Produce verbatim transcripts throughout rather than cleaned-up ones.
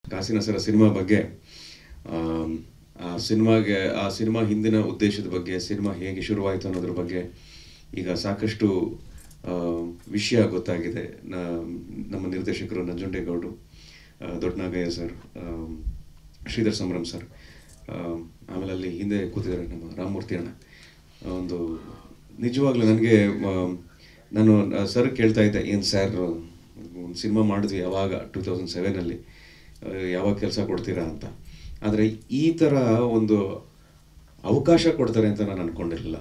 ಕಾಸಿನ ಸರ cinema ಬಗ್ಗೆ ಆ ಸಿನಿಮಾಗೆ ಆ ಸಿನಿಮಾ ಹಿಂದಿನ ಉದ್ದೇಶದ ಬಗ್ಗೆ ಸಿನಿಮಾ ಹೇಗೆ ಶುರುವಾಯಿತು ಅನ್ನೋದ್ರ ಬಗ್ಗೆ ಈಗ ಸಾಕಷ್ಟು ವಿಷಯ ಗೊತ್ತಾಗಿದೆ. ನಮ್ಮ ನಿರ್ದೇಶಕರು ನಂಜುಂಡೇಗೌಡರು, ದೊಡ್ಡನಾಗಯ್ಯ ಸರ್, ಶ್ರೀಧರ್ ಸಂಭ್ರಮ್ ಸರ್, ಆಮೇಲೆ ಅಲ್ಲಿ ಹಿಂದೆ ಕೂತಿದ್ದಾರೆ ನಮ್ಮ ರಾಮಮೂರ್ತಿ ಅಣ್ಣ. ಒಂದು ನಿಜವಾಗ್ಲೂ ನನಗೆ ನಾನು ಸರ್ ಕೇಳ್ತಾ ಇದ್ದೆ, ಏನು ಸರ್ ಒಂದು ಸಿನಿಮಾ ಮಾಡಿದ್ವಿ ಯಾವಾಗ ಟೂ ತೌಸಂಡ್ ಸೆವೆನಲ್ಲಿ, ಯಾವಾಗ ಕೆಲಸ ಕೊಡ್ತೀರಾ ಅಂತ. ಆದರೆ ಈ ಥರ ಒಂದು ಅವಕಾಶ ಕೊಡ್ತಾರೆ ಅಂತ ನಾನು ಅಂದ್ಕೊಂಡಿರಲಿಲ್ಲ.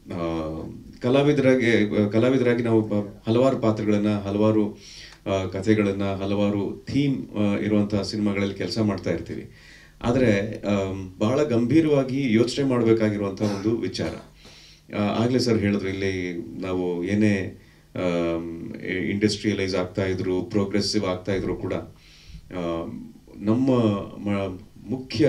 ಕಲಾವಿದರಾಗಿ ಕಲಾವಿದರಾಗಿ ನಾವು ಹಲವಾರು ಪಾತ್ರಗಳನ್ನು, ಹಲವಾರು ಕಥೆಗಳನ್ನು, ಹಲವಾರು ಥೀಮ್ ಇರುವಂಥ ಸಿನಿಮಾಗಳಲ್ಲಿ ಕೆಲಸ ಮಾಡ್ತಾ ಇರ್ತೀವಿ. ಆದರೆ ಬಹಳ ಗಂಭೀರವಾಗಿ ಯೋಚನೆ ಮಾಡಬೇಕಾಗಿರುವಂಥ ಒಂದು ವಿಚಾರ. ಆಗಲೇ ಸರ್ ಹೇಳಿದ್ರು, ಇಲ್ಲಿ ನಾವು ಏನೇ ಇಂಡಸ್ಟ್ರಿಯಲೈಸ್ ಆಗ್ತಾ ಇದ್ರು, ಪ್ರೋಗ್ರೆಸಿವ್ ಆಗ್ತಾ ಇದ್ರು ಕೂಡ ನಮ್ಮ ಮುಖ್ಯ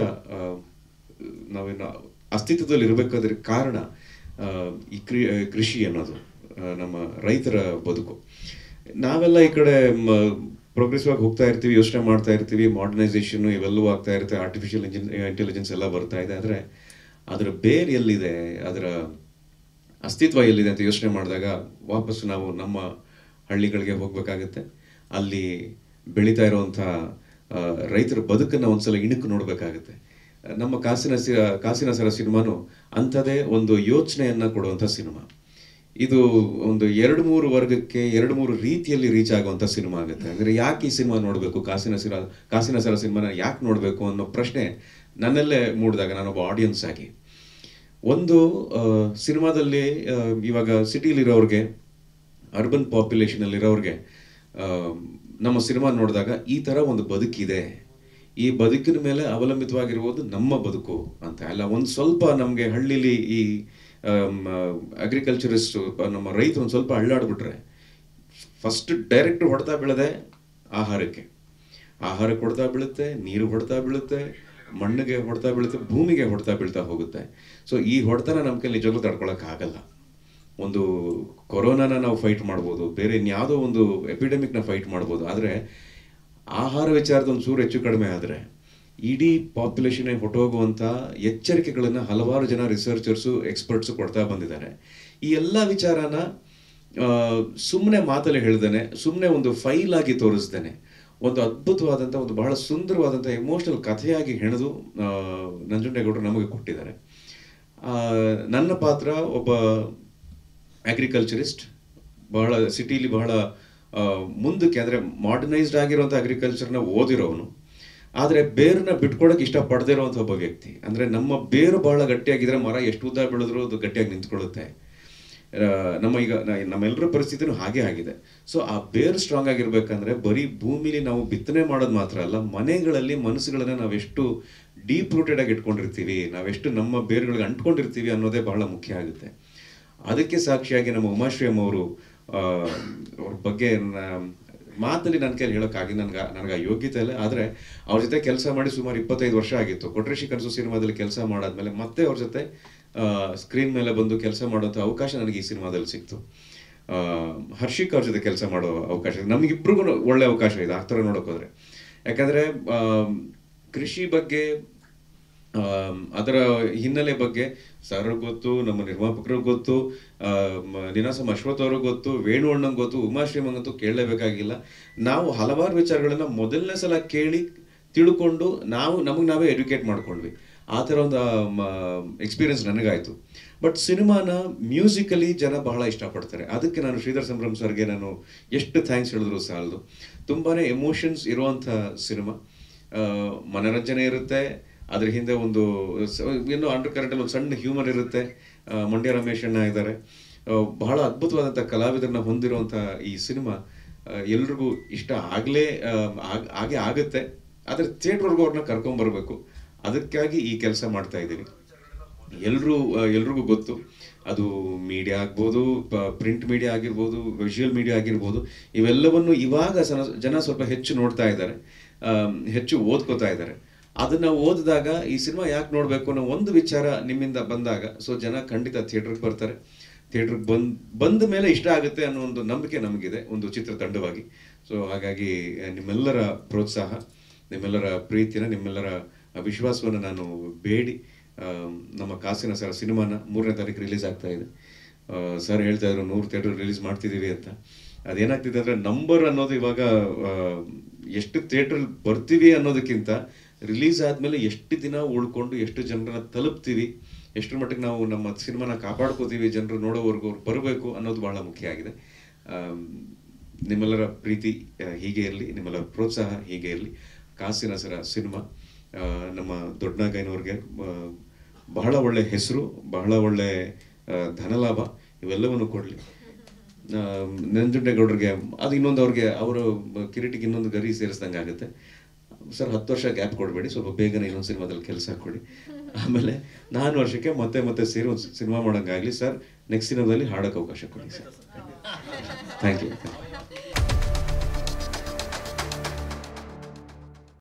ನಾವೇನು ಅಸ್ತಿತ್ವದಲ್ಲಿ ಇರಬೇಕಾದ್ರೆ ಕಾರಣ ಈ ಕ್ರಿ ಕೃಷಿ ಅನ್ನೋದು, ನಮ್ಮ ರೈತರ ಬದುಕು. ನಾವೆಲ್ಲ ಈ ಕಡೆ ಪ್ರೋಗ್ರೆಸಿವ್ ಆಗಿ ಹೋಗ್ತಾ ಇರ್ತೀವಿ, ಯೋಚನೆ ಮಾಡ್ತಾ ಇರ್ತೀವಿ, ಮಾಡರ್ನೈಸೇಷನ್ ಇವೆಲ್ಲವೂ ಆಗ್ತಾ ಇರುತ್ತೆ, ಆರ್ಟಿಫಿಷಿಯಲ್ ಇಂಜಿನ್ ಇಂಟೆಲಿಜೆನ್ಸ್ ಎಲ್ಲ ಬರ್ತಾ ಇದೆ. ಆದರೆ ಅದರ ಬೇರ್ ಎಲ್ಲಿದೆ, ಅದರ ಅಸ್ತಿತ್ವ ಎಲ್ಲಿದೆ ಅಂತ ಯೋಚನೆ ಮಾಡಿದಾಗ ವಾಪಸ್ ನಾವು ನಮ್ಮ ಹಳ್ಳಿಗಳಿಗೆ ಹೋಗಬೇಕಾಗತ್ತೆ. ಅಲ್ಲಿ ಬೆಳೀತಾ ಇರುವಂಥ ರೈತರ ಬದುಕನ್ನು ಒಂದ್ಸಲ ಇಣುಕು ನೋಡಬೇಕಾಗತ್ತೆ. ನಮ್ಮ ಕಾಸಿನ ಸಿ ಕಾಸಿನ ಸರ ಸಿನಿಮಾನು ಅಂಥದ್ದೇ ಒಂದು ಯೋಚನೆಯನ್ನು ಕೊಡುವಂಥ ಸಿನಿಮಾ. ಇದು ಒಂದು ಎರಡು ಮೂರು ವರ್ಗಕ್ಕೆ ಎರಡು ಮೂರು ರೀತಿಯಲ್ಲಿ ರೀಚ್ ಆಗುವಂಥ ಸಿನಿಮಾ ಆಗುತ್ತೆ. ಅಂದರೆ ಯಾಕೆ ಈ ಸಿನಿಮಾ ನೋಡಬೇಕು, ಕಾಸಿನ ಸಿರ ಕಾಸಿನ ಸರ ಸಿನಿಮಾನ ಯಾಕೆ ನೋಡಬೇಕು ಅನ್ನೋ ಪ್ರಶ್ನೆ ನನ್ನಲ್ಲೇ ಮೂಡಿದಾಗ ನಾನೊಬ್ಬ ಆಡಿಯನ್ಸ್ ಆಗಿ, ಒಂದು ಸಿನಿಮಾದಲ್ಲಿ ಇವಾಗ ಸಿಟಿಲಿರೋರಿಗೆ, ಅರ್ಬನ್ ಪಾಪ್ಯುಲೇಷನಲ್ಲಿರೋರಿಗೆ ನಮ್ಮ ಸಿನಿಮಾ ನೋಡಿದಾಗ ಈ ಥರ ಒಂದು ಬದುಕಿದೆ, ಈ ಬದುಕಿನ ಮೇಲೆ ಅವಲಂಬಿತವಾಗಿರ್ಬೋದು ನಮ್ಮ ಬದುಕು ಅಂತ. ಅಲ್ಲ, ಒಂದು ಸ್ವಲ್ಪ ನಮಗೆ ಹಳ್ಳಿಲಿ ಈ ಅಗ್ರಿಕಲ್ಚರಿಸ್ಟ್ ನಮ್ಮ ರೈತರು ಒಂದು ಸ್ವಲ್ಪ ಅಳ್ಳಾಡ್ಬಿಟ್ರೆ ಫಸ್ಟ್ ಡೈರೆಕ್ಟ್ ಹೊಡೆತ ಬೀಳದೆ ಆಹಾರಕ್ಕೆ, ಆಹಾರಕ್ಕೆ ಹೊಡೆತ ಬೀಳುತ್ತೆ, ನೀರು ಹೊಡೆತ ಬೀಳುತ್ತೆ, ಮಣ್ಣಿಗೆ ಹೊಡೆತ ಬೀಳುತ್ತೆ, ಭೂಮಿಗೆ ಹೊಡೆತ ಬೀಳ್ತಾ ಹೋಗುತ್ತೆ. ಸೊ ಈ ಹೊಡೆತನ ನಮ್ಮ ಕೈಲಿ ನಿಜವಾಗ್ಲೂ ತಡ್ಕೊಳಕ್ಕಾಗಲ್ಲ. ಒಂದು ಕೊರೋನಾನ ನಾವು ಫೈಟ್ ಮಾಡ್ಬೋದು, ಬೇರೆ ಇನ್ಯಾವುದೋ ಒಂದು ಎಪಿಡೆಮಿಕ್ನ ಫೈಟ್ ಮಾಡ್ಬೋದು. ಆದರೆ ಆಹಾರ ವಿಚಾರದ ಒಂದು ಚೂರು ಹೆಚ್ಚು ಕಡಿಮೆ ಆದರೆ ಇಡೀ ಪಾಪ್ಯುಲೇಷನ್ನೇ ಹೊಟ್ಟೋಗುವಂಥ ಎಚ್ಚರಿಕೆಗಳನ್ನು ಹಲವಾರು ಜನ ರಿಸರ್ಚರ್ಸು, ಎಕ್ಸ್ಪರ್ಟ್ಸು ಕೊಡ್ತಾ ಬಂದಿದ್ದಾರೆ. ಈ ಎಲ್ಲ ವಿಚಾರನ ಸುಮ್ಮನೆ ಮಾತಲ್ಲಿ ಹೇಳ್ದೇನೆ, ಸುಮ್ಮನೆ ಒಂದು ಫೈಲ್ ಆಗಿ ತೋರಿಸ್ದೇನೆ, ಒಂದು ಅದ್ಭುತವಾದಂಥ, ಒಂದು ಬಹಳ ಸುಂದರವಾದಂಥ ಎಮೋಷನಲ್ ಕಥೆಯಾಗಿ ಹೆಣೆದು ನಂಜುಂಡೇಗೌಡರು ನಮಗೆ ಕೊಟ್ಟಿದ್ದಾರೆ. ನನ್ನ ಪಾತ್ರ ಒಬ್ಬ ಅಗ್ರಿಕಲ್ಚರಿಸ್ಟ್, ಬಹಳ ಸಿಟಿಲಿ ಬಹಳ ಮುಂದಕ್ಕೆ ಅಂದರೆ ಮಾಡರ್ನೈಸ್ಡ್ ಆಗಿರೋಂಥ ಅಗ್ರಿಕಲ್ಚರ್ನ ಓದಿರೋನು, ಆದರೆ ಬೇರನ್ನ ಬಿಟ್ಕೊಡೋಕೆ ಇಷ್ಟಪಡದಿರೋವಂಥ ಒಬ್ಬ ವ್ಯಕ್ತಿ. ಅಂದರೆ ನಮ್ಮ ಬೇರು ಬಹಳ ಗಟ್ಟಿಯಾಗಿದ್ರೆ ಮರ ಎಷ್ಟು ಉದ್ದ ಬೆಳೆದ್ರೂ ಅದು ಗಟ್ಟಿಯಾಗಿ ನಿಂತ್ಕೊಳ್ಳುತ್ತೆ. ನಮ್ಮ ಈಗ ನಮ್ಮೆಲ್ಲರ ಪರಿಸ್ಥಿತಿನೂ ಹಾಗೆ ಆಗಿದೆ. ಸೊ ಆ ಬೇರು ಸ್ಟ್ರಾಂಗ್ ಆಗಿರ್ಬೇಕಂದ್ರೆ ಬರೀ ಭೂಮಿಲಿ ನಾವು ಬಿತ್ತನೆ ಮಾಡೋದು ಮಾತ್ರ ಅಲ್ಲ, ಮನೆಗಳಲ್ಲಿ ಮನಸ್ಸುಗಳನ್ನ ನಾವೆಷ್ಟು ಡೀಪ್ ರೂಟೆಡ್ ಆಗಿ ಇಟ್ಕೊಂಡಿರ್ತೀವಿ, ನಾವೆಷ್ಟು ನಮ್ಮ ಬೇರುಗಳಿಗೆ ಅಂಟ್ಕೊಂಡಿರ್ತೀವಿ ಅನ್ನೋದೇ ಬಹಳ ಮುಖ್ಯ ಆಗುತ್ತೆ. ಅದಕ್ಕೆ ಸಾಕ್ಷಿಯಾಗಿ ನಮ್ಮ ಉಮಾಶ್ರೀ ಅವರು ಅವ್ರ ಬಗ್ಗೆ ಮಾತಲ್ಲಿ ನನ್ನ ಕೈಲಿ ಹೇಳೋಕ್ಕಾಗಿ ನನಗೆ ನನಗೆ ಯೋಗ್ಯತೆ ಇಲ್ಲ. ಆದರೆ ಅವ್ರ ಜೊತೆ ಕೆಲಸ ಮಾಡಿ ಸುಮಾರು ಇಪ್ಪತ್ತೈದು ವರ್ಷ ಆಗಿತ್ತು. ಕೊಟ್ರೇಶಿ ಕನಸು ಸಿನಿಮಾದಲ್ಲಿ ಕೆಲಸ ಮಾಡಾದ್ಮೇಲೆ ಮತ್ತೆ ಅವ್ರ ಜೊತೆ ಸ್ಕ್ರೀನ್ ಮೇಲೆ ಬಂದು ಕೆಲಸ ಮಾಡೋಂಥ ಅವಕಾಶ ನನಗೆ ಈ ಸಿನಿಮಾದಲ್ಲಿ ಸಿಕ್ತು. ಹರ್ಷಿಕ್ ಅವ್ರ ಜೊತೆ ಕೆಲಸ ಮಾಡೋ ಅವಕಾಶ, ನಮಗಿಬ್ರಿಗೂ ಒಳ್ಳೆ ಅವಕಾಶ ಇದೆ ಆ ಥರ ನೋಡೋಕೋದ್ರೆ. ಯಾಕಂದರೆ ಕೃಷಿ ಬಗ್ಗೆ, ಅದರ ಹಿನ್ನೆಲೆ ಬಗ್ಗೆ ಸರ್ ಗೊತ್ತು, ನಮ್ಮ ನಿರ್ಮಾಪಕರು ಗೊತ್ತು, ನೀನಾಸಂ ಅಶ್ವಥ್ ಅವ್ರಿಗೆ ಗೊತ್ತು, ವೇಣು ಅಣ್ಣಂಗೆ ಗೊತ್ತು, ಉಮಾಶ್ರೀಮಂಗಂತೂ ಕೇಳಲೇಬೇಕಾಗಿಲ್ಲ. ನಾವು ಹಲವಾರು ವಿಚಾರಗಳನ್ನ ಮೊದಲನೇ ಸಲ ಕೇಳಿ ತಿಳ್ಕೊಂಡು ನಾವು ನಮಗೆ ನಾವೇ ಎಡ್ಯುಕೇಟ್ ಮಾಡ್ಕೊಂಡ್ವಿ. ಆ ಥರ ಒಂದು ಎಕ್ಸ್ಪೀರಿಯನ್ಸ್ ನನಗಾಯಿತು. ಬಟ್ ಸಿನಿಮಾನ ಮ್ಯೂಸಿಕಲಿ ಜನ ಬಹಳ ಇಷ್ಟಪಡ್ತಾರೆ. ಅದಕ್ಕೆ ನಾನು ಶ್ರೀಧರ್ ಸಂಭ್ರಮ್ ಸರ್ಗೆ ನಾನು ಎಷ್ಟು ಥ್ಯಾಂಕ್ಸ್ ಹೇಳಿದ್ರು ಸಾಲದು. ತುಂಬಾ ಎಮೋಷನ್ಸ್ ಇರುವಂಥ ಸಿನಿಮಾ, ಮನರಂಜನೆ ಇರುತ್ತೆ, ಅದ್ರ ಹಿಂದೆ ಒಂದು ಇನ್ನೂ ಅಂಡರ್ ಕರೆಂಟಲ್ಲಿ ಒಂದು ಸಣ್ಣ ಹ್ಯೂಮರ್ ಇರುತ್ತೆ. ಮಂಡ್ಯ ರಮೇಶ್ ಅಣ್ಣ ಇದ್ದಾರೆ, ಬಹಳ ಅದ್ಭುತವಾದಂಥ ಕಲಾವಿದರನ್ನ ಹೊಂದಿರುವಂಥ ಈ ಸಿನಿಮಾ ಎಲ್ರಿಗೂ ಇಷ್ಟ ಆಗಲೇ ಹಾಗೆ ಆಗುತ್ತೆ. ಆದರೆ ಥಿಯೇಟ್ರ್ವರೆಗೂ ಅವ್ರನ್ನ ಕರ್ಕೊಂಬರ್ಬೇಕು, ಅದಕ್ಕಾಗಿ ಈ ಕೆಲಸ ಮಾಡ್ತಾ ಇದ್ದೀವಿ. ಎಲ್ಲರೂ ಎಲ್ರಿಗೂ ಗೊತ್ತು, ಅದು ಮೀಡಿಯಾ ಆಗ್ಬೋದು, ಪ್ರಿಂಟ್ ಮೀಡಿಯಾ ಆಗಿರ್ಬೋದು, ವಿಜುವಲ್ ಮೀಡಿಯಾ ಆಗಿರ್ಬೋದು, ಇವೆಲ್ಲವನ್ನು ಇವಾಗ ಜನ ಸ್ವಲ್ಪ ಹೆಚ್ಚು ನೋಡ್ತಾ ಇದ್ದಾರೆ, ಹೆಚ್ಚು ಓದ್ಕೋತಾ ಇದ್ದಾರೆ. ಅದನ್ನು ಓದಿದಾಗ ಈ ಸಿನಿಮಾ ಯಾಕೆ ನೋಡಬೇಕು ಅನ್ನೋ ಒಂದು ವಿಚಾರ ನಿಮ್ಮಿಂದ ಬಂದಾಗ ಸೊ ಜನ ಖಂಡಿತ ಥಿಯೇಟ್ರಿಗೆ ಬರ್ತಾರೆ. ಥಿಯೇಟ್ರಿಗೆ ಬಂದು ಬಂದ ಮೇಲೆ ಇಷ್ಟ ಆಗುತ್ತೆ ಅನ್ನೋ ಒಂದು ನಂಬಿಕೆ ನಮಗಿದೆ ಒಂದು ಚಿತ್ರತಂಡವಾಗಿ. ಸೊ ಹಾಗಾಗಿ ನಿಮ್ಮೆಲ್ಲರ ಪ್ರೋತ್ಸಾಹ, ನಿಮ್ಮೆಲ್ಲರ ಪ್ರೀತಿನ, ನಿಮ್ಮೆಲ್ಲರ ವಿಶ್ವಾಸವನ್ನು ನಾನು ಬೇಡಿ ನಮ್ಮ ಕಾಸಿನ ಸರ ಸಿನಿಮಾನ ಮೂರನೇ ತಾರೀಕು ರಿಲೀಸ್ ಆಗ್ತಾ ಇದೆ. ಸರ್ ಹೇಳ್ತಾ ಇದ್ರು ನೂರು ಥಿಯೇಟರ್ ರಿಲೀಸ್ ಮಾಡ್ತಿದ್ದೀವಿ ಅಂತ. ಅದೇನಾಗ್ತಿದೆ ಅಂದರೆ ನಂಬರ್ ಅನ್ನೋದು ಇವಾಗ ಎಷ್ಟು ಥಿಯೇಟ್ರಲ್ಲಿ ಬರ್ತೀವಿ ಅನ್ನೋದಕ್ಕಿಂತ ರಿಲೀಸ್ ಆದಮೇಲೆ ಎಷ್ಟು ದಿನ ಉಳ್ಕೊಂಡು ಎಷ್ಟು ಜನರನ್ನ ತಲುಪ್ತೀವಿ, ಎಷ್ಟರ ಮಟ್ಟಿಗೆ ನಾವು ನಮ್ಮ ಸಿನಿಮಾನ ಕಾಪಾಡ್ಕೋತೀವಿ, ಜನರು ನೋಡೋವರೆಗೂ ಅವ್ರು ಬರಬೇಕು ಅನ್ನೋದು ಭಾಳ ಮುಖ್ಯ ಆಗಿದೆ. ನಿಮ್ಮೆಲ್ಲರ ಪ್ರೀತಿ ಹೀಗೆ ಇರಲಿ, ನಿಮ್ಮೆಲ್ಲರ ಪ್ರೋತ್ಸಾಹ ಹೀಗೆ ಇರಲಿ. ಕಾಸಿನ ಸರ ಸಿನಿಮಾ ನಮ್ಮ ದೊಡ್ಡನಾಗೈನವ್ರಿಗೆ ಬಹಳ ಒಳ್ಳೆ ಹೆಸರು, ಬಹಳ ಒಳ್ಳೆ ಧನಲಾಭ ಇವೆಲ್ಲವನ್ನು ಕೊಡಲಿ. ನಂಜುಂಡೇಗೌಡರಿಗೆ ಅದು ಇನ್ನೊಂದು ಅವ್ರಿಗೆ ಅವರು ಕಿರೀಟಿಗೆ ಇನ್ನೊಂದು ಗರಿ ಸೇರಿಸ್ದಂಗೆ ಆಗುತ್ತೆ. ಸರ್ ಹತ್ತು ವರ್ಷ ಗ್ಯಾಪ್ ಕೊಡಬೇಡಿ, ಸ್ವಲ್ಪ ಬೇಗನೆ ಇನ್ನೊಂದು ಸಿನಿಮಾದಲ್ಲಿ ಕೆಲಸ ಕೊಡಿ. ಆಮೇಲೆ ನಾನು ವರ್ಷಕ್ಕೆ ಮತ್ತೆ ಮತ್ತೆ ಸೇರಿ ಒಂದು ಸಿನಿಮಾ ಮಾಡೋಂಗಾಗಲಿ ಸರ್. ನೆಕ್ಸ್ಟ್ ಸಿನಿಮಾದಲ್ಲಿ ಹಾಡೋಕ್ಕೆ ಅವಕಾಶ ಕೊಡಿ ಸರ್. Thank you.